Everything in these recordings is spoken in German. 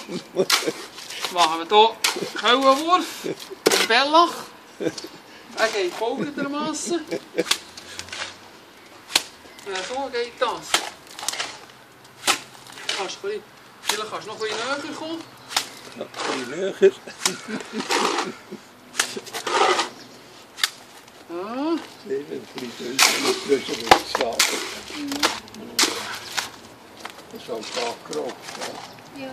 Machen wir hier Keulenwurf im Bellach. Er geht folgendermaßen. So geht das. Vielleicht kannst du noch ein bisschen näher kommen. Ja, ein bisschen näher. Ja. Eben, ein bisschen größer wird es schlafen. Das ist auch stark grob. Ja.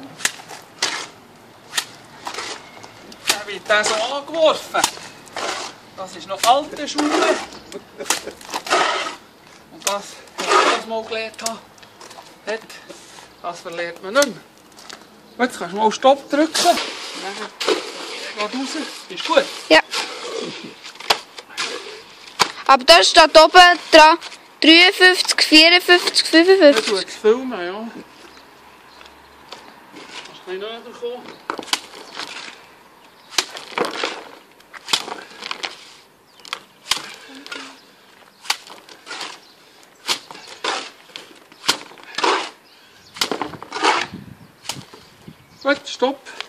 Dann wird der so angeworfen. Das ist noch alte Schule. Und das, was ich das mal gelernt habe, das verlernt man nicht mehr. Jetzt kannst du mal Stopp drücken. Dann geht raus. Ist gut? Ja. Aber da steht oben dran 53, 54, Dann 55. tut es filmen, ja. Kannst du ein bisschen näher kommen? Gut, stopp.